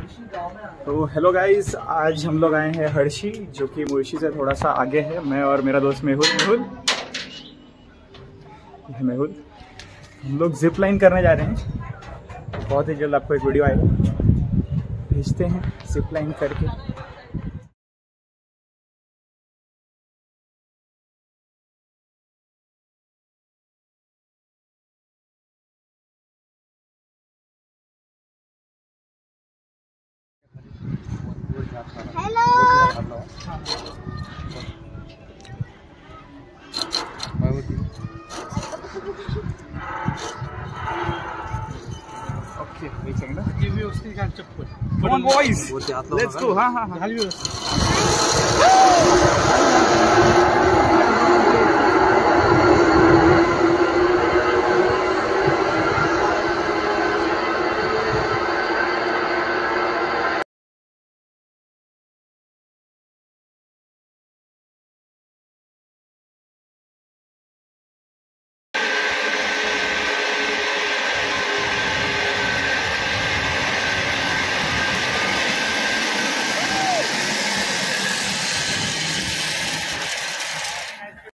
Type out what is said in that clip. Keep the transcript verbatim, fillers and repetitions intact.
तो hello guys, आज हम लोग आए हैं हर्षी, जो कि मुर्शी से थोड़ा सा आगे है। मैं और मेरा दोस्त मेहुल मेहुल ये मेहुल हम लोग जिप लाइन करने जा रहे हैं। बहुत ही जल्द आपको एक वीडियो आएगा, भेजते हैं जिप लाइन करके। हेलो ओके, एक सेकंड। ये भी उसकी का चप्पल। Come on boys, let's go। हाँ हाँ हाँ।